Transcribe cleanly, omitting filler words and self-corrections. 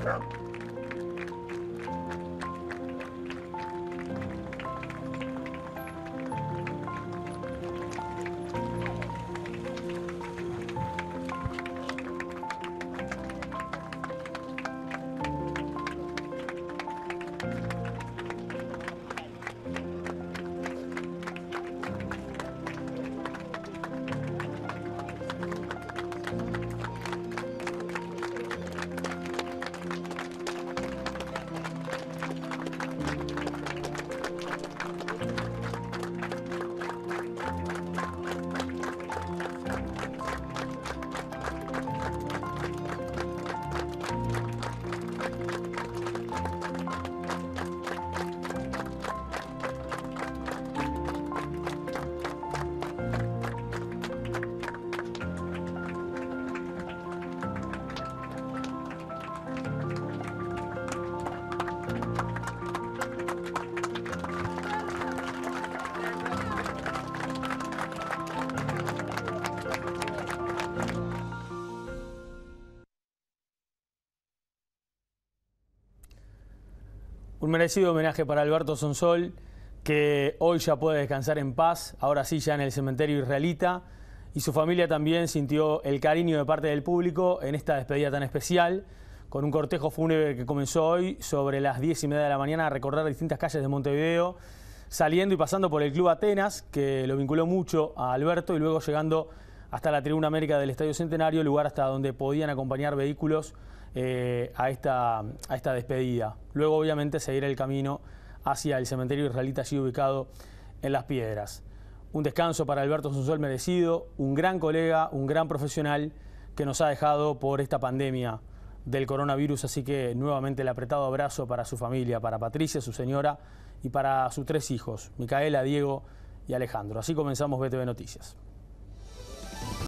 Un merecido homenaje para Alberto Sonsol, que hoy ya puede descansar en paz, ahora sí ya en el cementerio israelita, y su familia también sintió el cariño de parte del público en esta despedida tan especial, con un cortejo fúnebre que comenzó hoy sobre las 10:30 de la mañana a recorrer distintas calles de Montevideo, saliendo y pasando por el Club Atenas, que lo vinculó mucho a Alberto, y luego llegando hasta la Tribuna América del Estadio Centenario, lugar hasta donde podían acompañar vehículos a esta despedida. Luego, obviamente, seguir el camino hacia el cementerio israelita allí ubicado en Las Piedras. Un descanso para Alberto Sonsol merecido, un gran colega, un gran profesional que nos ha dejado por esta pandemia del coronavirus, así que nuevamente el apretado abrazo para su familia, para Patricia, su señora, y para sus 3 hijos, Micaela, Diego y Alejandro. Así comenzamos BTV Noticias.